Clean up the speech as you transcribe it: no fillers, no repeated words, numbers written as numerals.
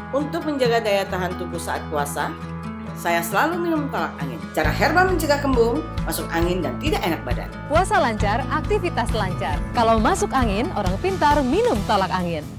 Untuk menjaga daya tahan tubuh saat puasa, saya selalu minum tolak angin. Cara herbal mencegah kembung, masuk angin dan tidak enak badan. Puasa lancar, aktivitas lancar. Kalau masuk angin, orang pintar minum tolak angin.